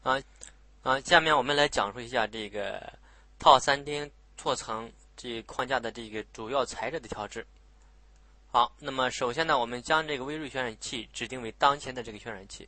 下面我们来讲述一下这个套3丁错层这框架的这个主要材质的调制。好，那么首先呢，我们将这个微锐渲染器指定为当前的这个渲染器。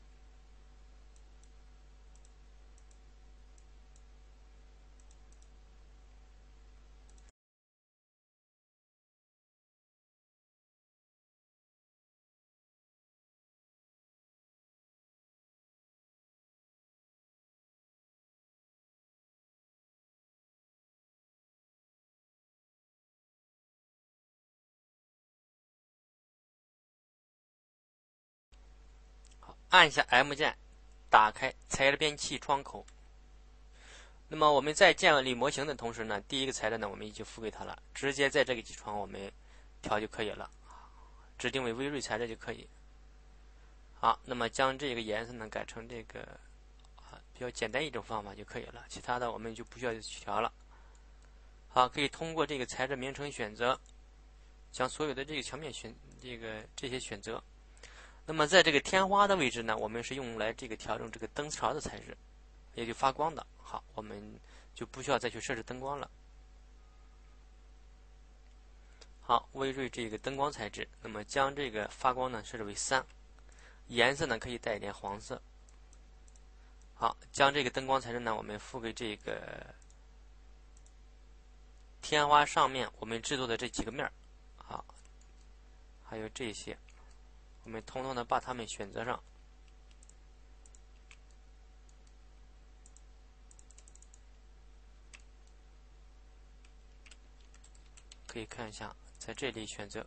按下 M 键，打开材质编辑器窗口。那么我们在建立模型的同时呢，第一个材质呢我们已经赋给它了，直接在这个机床我们调就可以了，指定为微锐材质就可以。好，那么将这个颜色呢改成这个比较简单一种方法就可以了，其他的我们就不需要去调了。好，可以通过这个材质名称选择，将所有的这个墙面这些选择。那么在这个天花的位置呢，我们是用来这个调整这个灯槽的材质，也就发光的。好，我们就不需要再去设置灯光了。好，微锐这个灯光材质，那么将这个发光呢设置为3，颜色呢可以带一点黄色。好，将这个灯光材质呢我们赋给这个天花上面我们制作的这几个面，好，还有这些，我们统统的把它们选择上。可以看一下，在这里选择。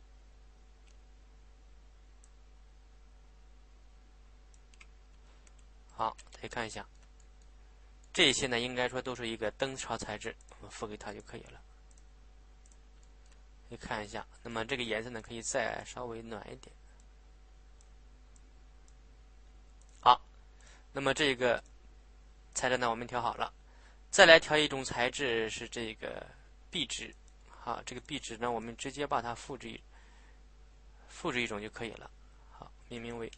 好，可以看一下，这些呢应该说都是一个灯槽材质，我们赋给它就可以了。可以看一下，那么这个颜色呢可以再稍微暖一点。好，那么这个材质呢我们调好了，再来调一种材质是这个壁纸。好，这个壁纸呢我们直接把它复制一种就可以了。好，命名为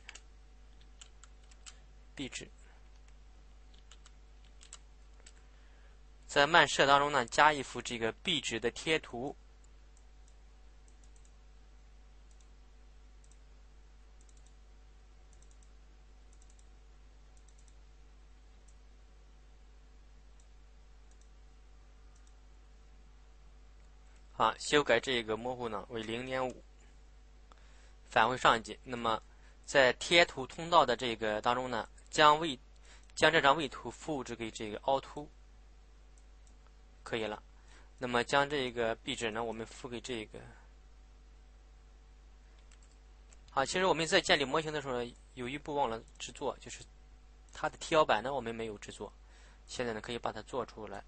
壁纸。在漫射当中呢加一幅这个壁纸的贴图。好，修改这个模糊呢为0.5，返回上一级。那么在贴图通道的这个当中呢，将这张位图复制给这个凹凸，可以了。那么将这个壁纸呢，我们复给这个。好，其实我们在建立模型的时候有一步忘了制作，就是它的贴腰板呢我们没有制作，现在呢可以把它做出来。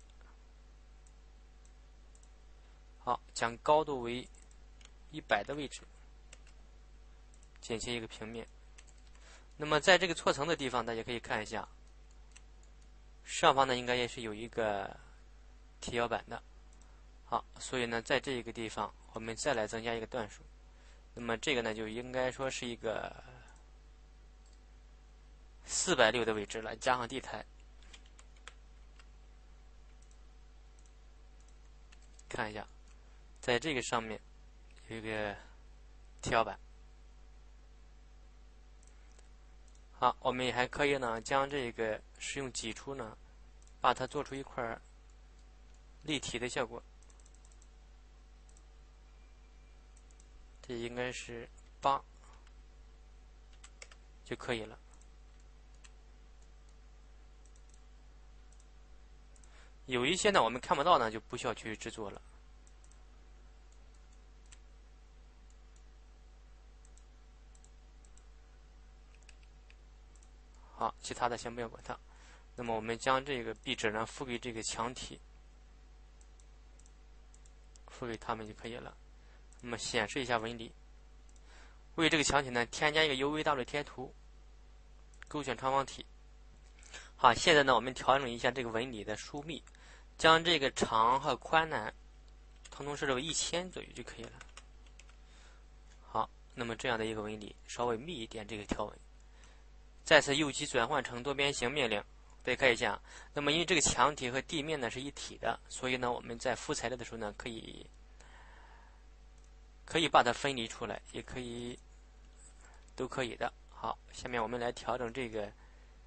好，将高度为100的位置，剪切一个平面。那么在这个错层的地方，大家可以看一下，上方呢应该也是有一个贴腰板的。好，所以呢在这个地方我们再来增加一个段数。那么这个呢就应该说是一个460的位置了，加上地台。看一下，在这个上面有一个贴腰板。好，我们还可以呢将这个使用挤出呢，把它做出一块立体的效果。这应该是8就可以了。有一些呢我们看不到呢，就不需要去制作了。好，其他的先不要管它。那么我们将这个壁纸呢复给这个墙体，复给它们就可以了。那么显示一下纹理，为这个墙体呢添加一个 UVW 贴图，勾选长方体。好，现在呢我们调整一下这个纹理的疏密，将这个长和宽呢统统设置为1000左右就可以了。好，那么这样的一个纹理稍微密一点这个条纹。再次右击转换成多边形命令， 对，可以这样。那么因为这个墙体和地面呢是一体的，所以呢我们在敷材料的时候呢，可以把它分离出来，也可以都可以的。好，下面我们来调整这个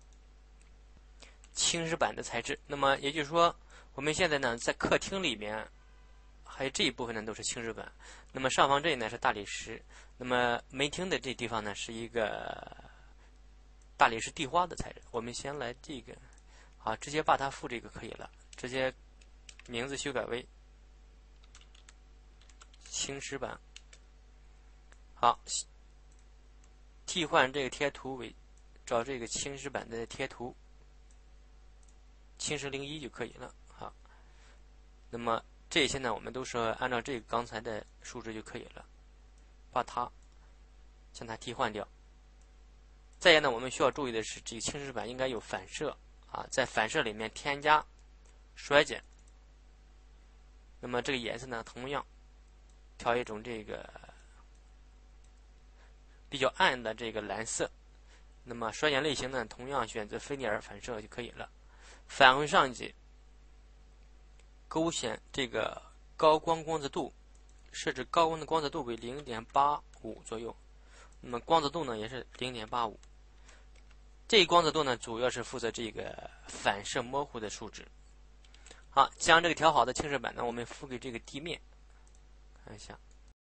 青石板的材质。那么也就是说，我们现在呢在客厅里面，还有这一部分呢都是青石板。那么上方这里呢是大理石。那么门厅的这地方呢是一个大理石地花的材质。我们先来这个，好，直接把它附这个可以了，直接名字修改为青石板。好，替换这个贴图为找这个青石板的贴图，青石01就可以了。好，那么这些呢，我们都是按照这个刚才的数值就可以了，把它将它替换掉。再一呢，我们需要注意的是，这个青石板应该有反射啊，在反射里面添加衰减。那么这个颜色呢，同样调一种这个比较暗的这个蓝色。那么衰减类型呢，同样选择菲涅尔反射就可以了。返回上级，勾选这个高光光泽度，设置高光的光泽度为0.85左右。那么光泽度呢也是0.85。这一光泽度呢，主要是负责这个反射模糊的数值。好，将这个调好的青石板呢，我们敷给这个地面，看一下。